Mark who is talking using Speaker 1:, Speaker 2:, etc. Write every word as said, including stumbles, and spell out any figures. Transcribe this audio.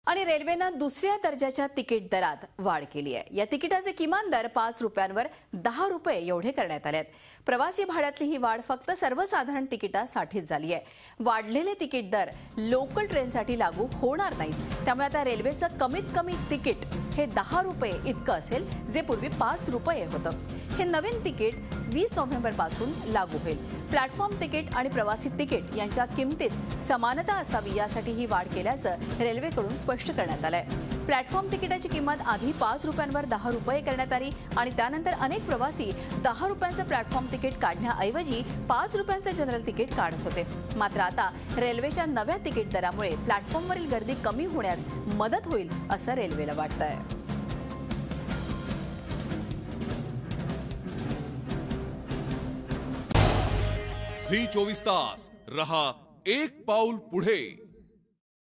Speaker 1: आणि रेल्वेनं दुसऱ्या दर्जाच्या तिकीट दरात वाढ केली आहे। या तिकिटाचे किमान दर पाच रुपयांवर दहा रुपये एवढे करण्यात आले आहेत। प्रवासी भाड्यातली ही वाढ फक्त सर्वसाधारण तिकिटासाठीच झाली आहे। वाढलेले तिकीट दर लोकल ट्रेनसाठी लागू होणार नाहीत। त्यामुळे आता रेल्वेचं कमीत कमी तिकीट हे दहा रुपये इतकं असेल, जे पूर्वी पाच रुपये होतं। हे नवीन तिकीट वीस नोव्हेंबर पासून लागू होईल। प्लॅटफॉर्म तिकीट आणि प्रवासी तिकीट यांच्या किमतीत समानता असावी यासाठी ही वाढ केल्याचं रेल्वेकडून स्पष्ट करण्यात आलंय। प्लॅटफॉर्म तिकिटाची किंमत आधी पाच रुपयांवर दहा रुपये करण्यात आली आणि त्यानंतर अनेक प्रवासी दहा रुपयांचं प्लॅटफॉर्म तिकीट काढण्याऐवजी पाच रुपयांचं जनरल तिकीट काढत होते। मात्र आता रेल्वेच्या नव्या तिकीट दरामुळे प्लॅटफॉर्मवरील गर्दी कमी होण्यास मदत होईल असं रेल्वेला वाटतंय।
Speaker 2: झी चोवीस तास रहा एक पाऊल पुढे।